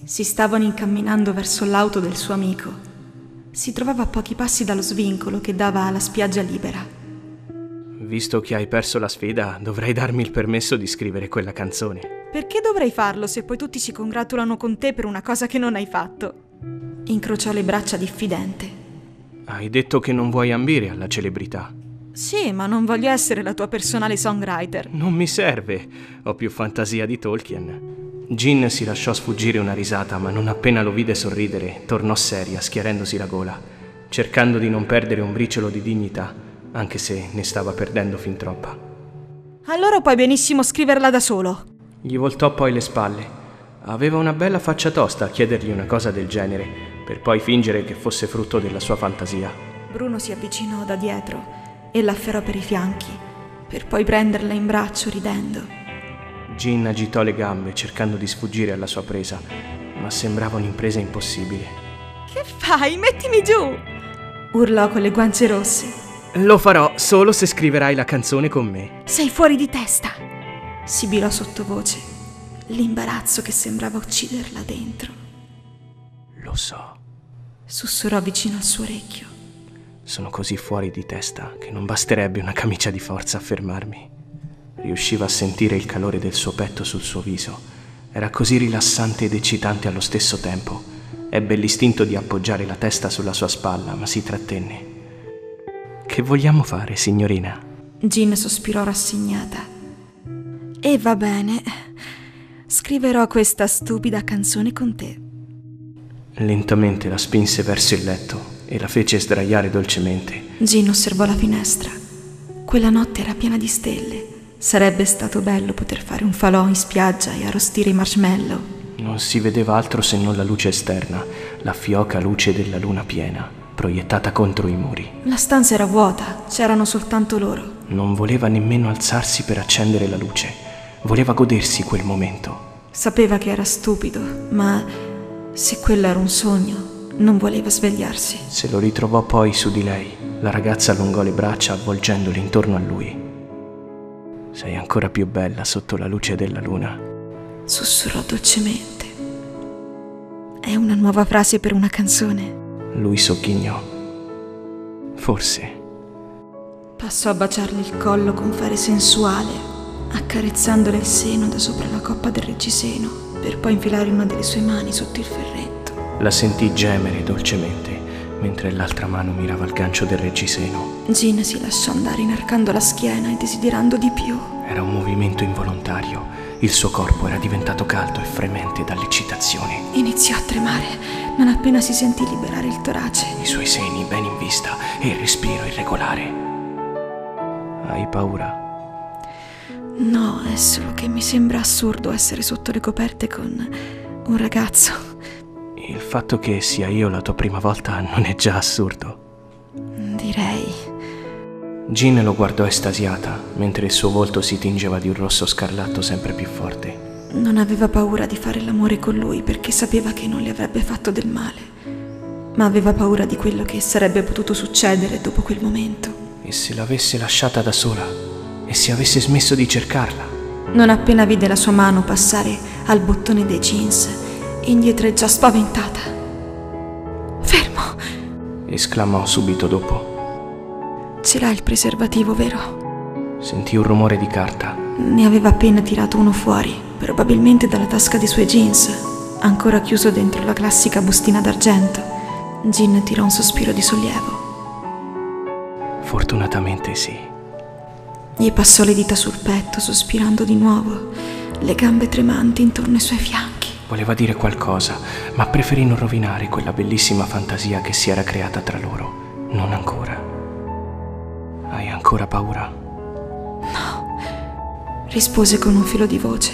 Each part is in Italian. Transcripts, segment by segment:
Si stavano incamminando verso l'auto del suo amico. Si trovava a pochi passi dallo svincolo che dava alla spiaggia libera. Visto che hai perso la sfida, dovrai darmi il permesso di scrivere quella canzone. Perché dovrei farlo se poi tutti si congratulano con te per una cosa che non hai fatto? Incrociò le braccia diffidente. Hai detto che non vuoi ambire alla celebrità. Sì, ma non voglio essere la tua personale songwriter. Non mi serve, ho più fantasia di Tolkien. Jean si lasciò sfuggire una risata, ma non appena lo vide sorridere, tornò seria, schiarendosi la gola, cercando di non perdere un briciolo di dignità, anche se ne stava perdendo fin troppa. Allora puoi benissimo scriverla da solo. Gli voltò poi le spalle. Aveva una bella faccia tosta a chiedergli una cosa del genere, per poi fingere che fosse frutto della sua fantasia. Bruno si avvicinò da dietro e l'afferrò per i fianchi, per poi prenderla in braccio ridendo. Jean agitò le gambe cercando di sfuggire alla sua presa, ma sembrava un'impresa impossibile. Che fai? Mettimi giù! Urlò con le guance rosse. Lo farò solo se scriverai la canzone con me. Sei fuori di testa! Sibilò sottovoce, l'imbarazzo che sembrava ucciderla dentro. Lo so. Sussurrò vicino al suo orecchio. Sono così fuori di testa che non basterebbe una camicia di forza a fermarmi. Riusciva a sentire il calore del suo petto sul suo viso. Era così rilassante ed eccitante allo stesso tempo. Ebbe l'istinto di appoggiare la testa sulla sua spalla, ma si trattenne. Che vogliamo fare, signorina? Jean sospirò rassegnata. E va bene. Scriverò questa stupida canzone con te. Lentamente la spinse verso il letto e la fece sdraiare dolcemente. Jean osservò la finestra. Quella notte era piena di stelle. Sarebbe stato bello poter fare un falò in spiaggia e arrostire i marshmallow. Non si vedeva altro se non la luce esterna, la fioca luce della luna piena, proiettata contro i muri. La stanza era vuota, c'erano soltanto loro. Non voleva nemmeno alzarsi per accendere la luce. Voleva godersi quel momento. Sapeva che era stupido, ma se quello era un sogno, non voleva svegliarsi. Se lo ritrovò poi su di lei. La ragazza allungò le braccia avvolgendole intorno a lui. Sei ancora più bella sotto la luce della luna. Sussurrò dolcemente. È una nuova frase per una canzone. Lui sogghignò. Forse. Passò a baciarle il collo con fare sensuale, accarezzandole il seno da sopra la coppa del reggiseno, per poi infilare una delle sue mani sotto il ferretto. La sentì gemere dolcemente, mentre l'altra mano mirava il gancio del reggiseno. Jean si lasciò andare inarcando la schiena e desiderando di più. Era un movimento involontario. Il suo corpo era diventato caldo e fremente dall'eccitazione. Iniziò a tremare non appena si sentì liberare il torace. I suoi seni ben in vista e il respiro irregolare. Hai paura? No, è solo che mi sembra assurdo essere sotto le coperte con un ragazzo. Il fatto che sia io la tua prima volta non è già assurdo? Direi. Jean lo guardò estasiata, mentre il suo volto si tingeva di un rosso scarlatto sempre più forte. Non aveva paura di fare l'amore con lui perché sapeva che non le avrebbe fatto del male, ma aveva paura di quello che sarebbe potuto succedere dopo quel momento. E se l'avesse lasciata da sola? E se avesse smesso di cercarla? Non appena vide la sua mano passare al bottone dei jeans, indietreggiò spaventata. Fermo! Esclamò subito dopo. Ce l'ha il preservativo, vero? Sentì un rumore di carta. Ne aveva appena tirato uno fuori, probabilmente dalla tasca dei suoi jeans, ancora chiuso dentro la classica bustina d'argento. Jean tirò un sospiro di sollievo. Fortunatamente sì. Gli passò le dita sul petto, sospirando di nuovo, le gambe tremanti intorno ai suoi fianchi. Voleva dire qualcosa, ma preferì non rovinare quella bellissima fantasia che si era creata tra loro. Non ancora. Hai ancora paura? No, rispose con un filo di voce.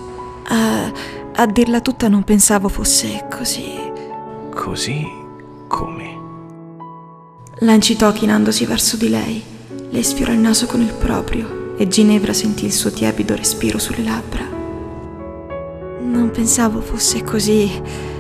A dirla tutta non pensavo fosse così. Così come? La incitò chinandosi verso di lei. Le sfiorò il naso con il proprio e Ginevra sentì il suo tiepido respiro sulle labbra. Non pensavo fosse così,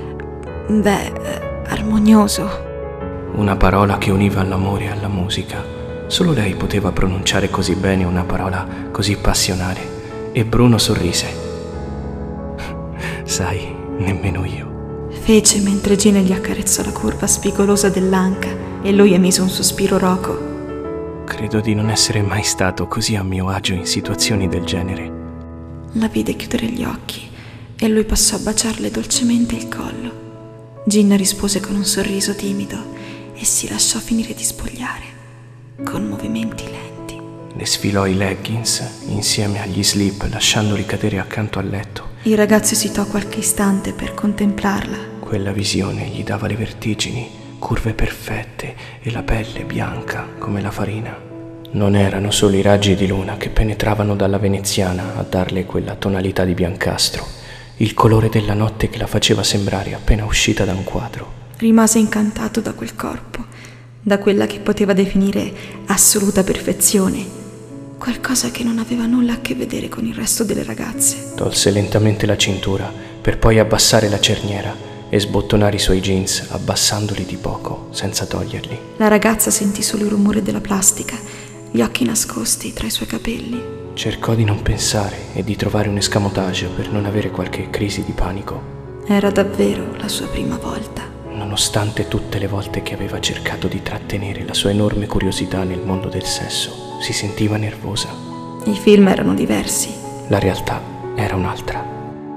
armonioso. Una parola che univa all'amore e alla musica. Solo lei poteva pronunciare così bene una parola così passionale. E Bruno sorrise. Sai, nemmeno io. fece mentre Gina gli accarezzò la curva spigolosa dell'anca e lui emise un sospiro roco. Credo di non essere mai stato così a mio agio in situazioni del genere. La vide chiudere gli occhi e lui passò a baciarle dolcemente il collo. Gina rispose con un sorriso timido e si lasciò finire di spogliare, con movimenti lenti. Le sfilò i leggings insieme agli slip, lasciandoli cadere accanto al letto. Il ragazzo esitò qualche istante per contemplarla. Quella visione gli dava le vertigini, curve perfette e la pelle bianca come la farina. Non erano solo i raggi di luna che penetravano dalla veneziana a darle quella tonalità di biancastro, il colore della notte che la faceva sembrare appena uscita da un quadro. Rimase incantato da quel corpo, da quella che poteva definire assoluta perfezione, qualcosa che non aveva nulla a che vedere con il resto delle ragazze. Tolse lentamente la cintura per poi abbassare la cerniera e sbottonare i suoi jeans abbassandoli di poco, senza toglierli. La ragazza sentì solo il rumore della plastica, gli occhi nascosti tra i suoi capelli. Cercò di non pensare e di trovare un escamotage per non avere qualche crisi di panico. Era davvero la sua prima volta. Nonostante tutte le volte che aveva cercato di trattenere la sua enorme curiosità nel mondo del sesso, si sentiva nervosa. I film erano diversi. La realtà era un'altra.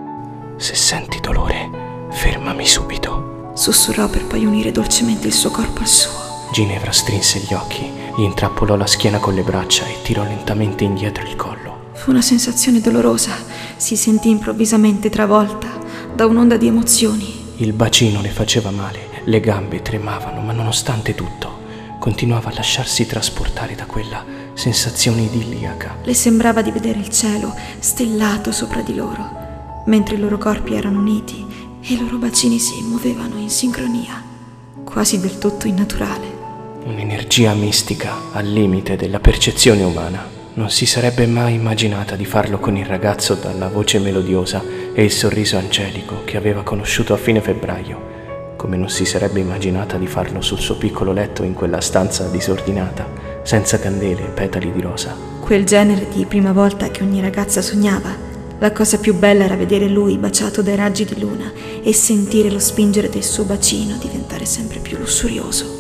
Se senti dolore, fermami subito, sussurrò per poi unire dolcemente il suo corpo al suo. Ginevra strinse gli occhi, gli intrappolò la schiena con le braccia e tirò lentamente indietro il collo. Fu una sensazione dolorosa. Si sentì improvvisamente travolta da un'onda di emozioni. Il bacino le faceva male, le gambe tremavano, ma nonostante tutto continuava a lasciarsi trasportare da quella sensazione idilliaca. Le sembrava di vedere il cielo stellato sopra di loro, mentre i loro corpi erano uniti e i loro bacini si muovevano in sincronia, quasi del tutto innaturale. Un'energia mistica al limite della percezione umana. Non si sarebbe mai immaginata di farlo con il ragazzo dalla voce melodiosa e il sorriso angelico che aveva conosciuto a fine febbraio, come non si sarebbe immaginata di farlo sul suo piccolo letto in quella stanza disordinata, senza candele e petali di rosa. Quel genere di prima volta che ogni ragazza sognava. La cosa più bella era vedere lui baciato dai raggi di luna e sentire lo spingere del suo bacino diventare sempre più lussurioso.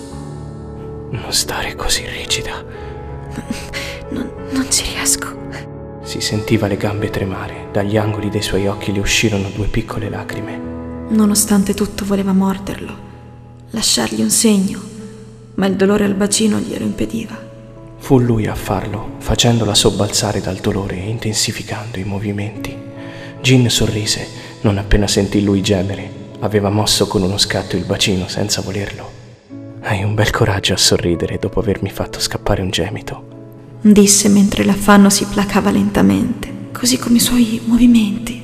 Non stare così rigida. Non ci riesco. Si sentiva le gambe tremare, dagli angoli dei suoi occhi le uscirono 2 piccole lacrime. Nonostante tutto voleva morderlo, lasciargli un segno, ma il dolore al bacino glielo impediva. Fu lui a farlo, facendola sobbalzare dal dolore e intensificando i movimenti. Gin sorrise non appena sentì lui gemere. Aveva mosso con uno scatto il bacino senza volerlo. Hai un bel coraggio a sorridere dopo avermi fatto scappare un gemito, disse mentre l'affanno si placava lentamente, così come i suoi movimenti.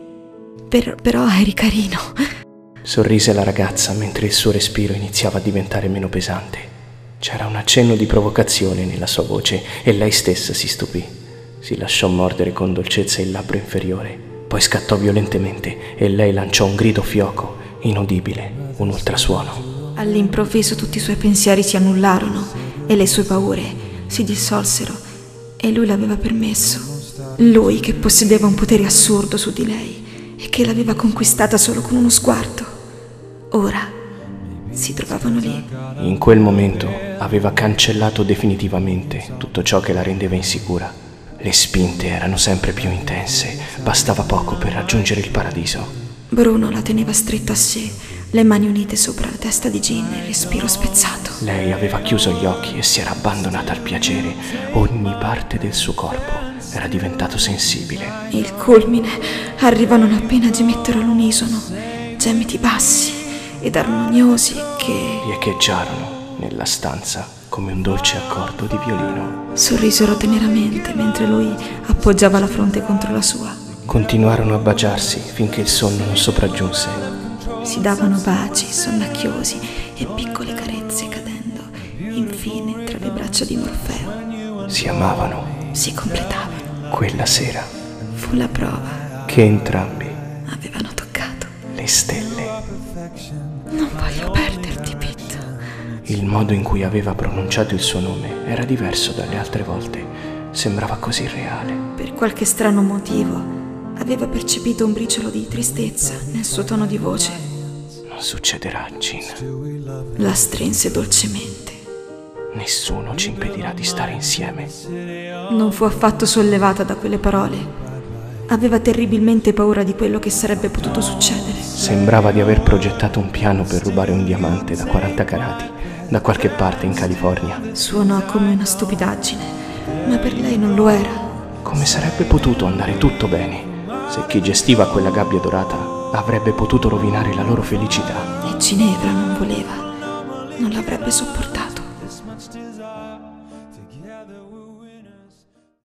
Però eri carino. Sorrise la ragazza mentre il suo respiro iniziava a diventare meno pesante. C'era un accenno di provocazione nella sua voce e lei stessa si stupì. Si lasciò mordere con dolcezza il labbro inferiore, poi scattò violentemente e lei lanciò un grido fioco, inudibile, un ultrasuono. All'improvviso tutti i suoi pensieri si annullarono e le sue paure si dissolsero e lui l'aveva permesso. Lui che possedeva un potere assurdo su di lei e che l'aveva conquistata solo con uno sguardo. Ora si trovavano lì. In quel momento aveva cancellato definitivamente tutto ciò che la rendeva insicura. Le spinte erano sempre più intense, bastava poco per raggiungere il paradiso. Bruno la teneva stretta a sé, le mani unite sopra la testa di Gin e il respiro spezzato. Lei aveva chiuso gli occhi e si era abbandonata al piacere. Ogni parte del suo corpo era diventato sensibile. Il culmine arrivò non appena gemettero all'unisono, gemiti bassi ed armoniosi che riecheggiarono nella stanza come un dolce accordo di violino. Sorrisero teneramente mentre lui appoggiava la fronte contro la sua. Continuarono a baciarsi finché il sonno non sopraggiunse. Si davano baci sonnacchiosi e piccole carezze cadendo infine tra le braccia di Morfeo. Si amavano. Si completavano. Quella sera fu la prova che entrambi avevano toccato le stelle. Non voglio perderti, Pete. Il modo in cui aveva pronunciato il suo nome era diverso dalle altre volte. Sembrava così reale. Per qualche strano motivo aveva percepito un briciolo di tristezza nel suo tono di voce. Non Non succederà, Jean. La strinse dolcemente. Nessuno ci impedirà di stare insieme. Non fu affatto sollevata da quelle parole. Aveva terribilmente paura di quello che sarebbe potuto succedere. Sembrava di aver progettato un piano per rubare un diamante da 40 carati, da qualche parte in California. Suonò come una stupidaggine, ma per lei non lo era. Come sarebbe potuto andare tutto bene se chi gestiva quella gabbia dorata avrebbe potuto rovinare la loro felicità? E Ginevra non voleva, non l'avrebbe sopportato.